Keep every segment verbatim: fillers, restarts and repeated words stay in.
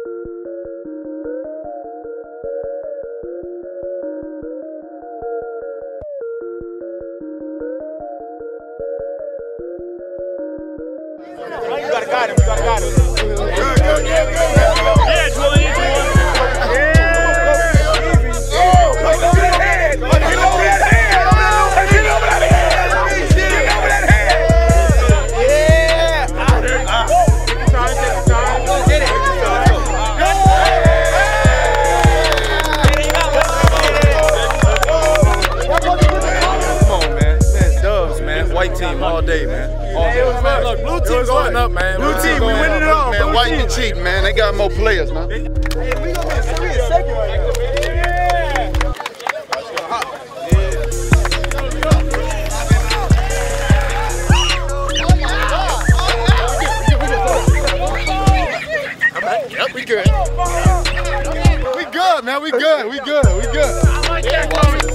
You gotta guide him, you gotta guide him. Good, good, good, good. Yeah, Julian, you doing it. Team all day, man. All day. Hey, man, look, blue team's going up, man. Blue team, we winning it all. Man, white ain't cheating, man. They got more players, man. Hey, we gonna be a serious second right now. Yep, we good. We good, man. We good. We good. We good. Yeah,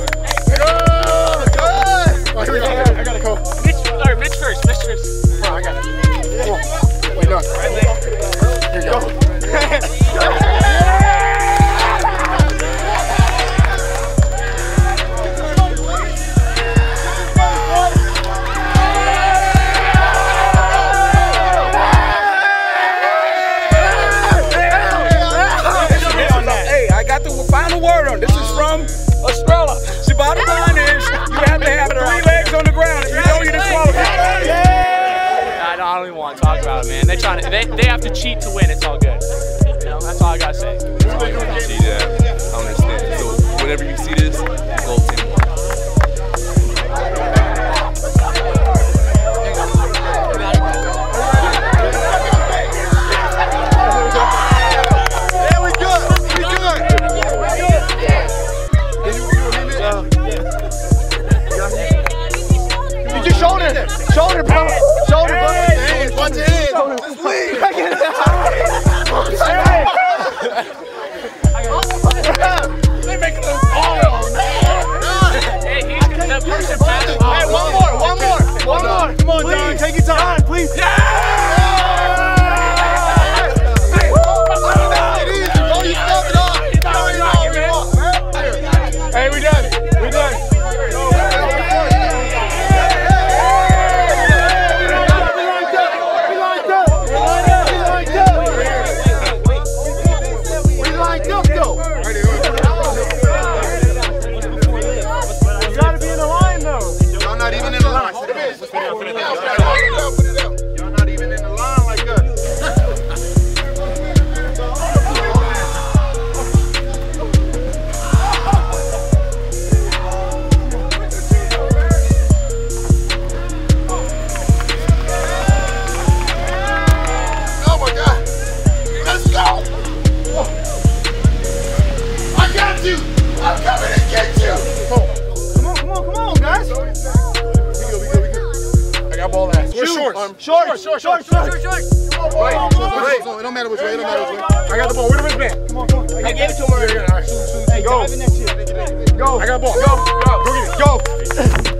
Oh, here we go. I gotta go. Mitch, or Mitch first, Mitch first. Oh, I got it. Come on. Wait, no. Here you go. Hey, I got the final word on this. Is from Estrella. She bottom line is you have to have three legs on the ground. If you don't, you disqualified. I don't even want to talk about it, man. They trying to, they, they have to cheat to win. It's all good. You know, that's all I gotta say. That's all I gotta say. Yeah, I understand. So whenever you see this, gold team won. Shoulder, shoulder, bro. Shoulder, bro. Hands, watch your hands. Just leave. They making us all. Hey, he's the person better. Hey, one more, one more, one more. Come on, John. Take your time, please. Yeah. Hey, we done. We done. Short, short, short, short, short, short. Right, right. It don't matter which way, it don't matter which way. I got the ball. Where the wristband? Come on, come on. I gave it to him already. All right, shoot, shoot. Hey, go. Go. I got the ball. Go, go. Go get it. Go.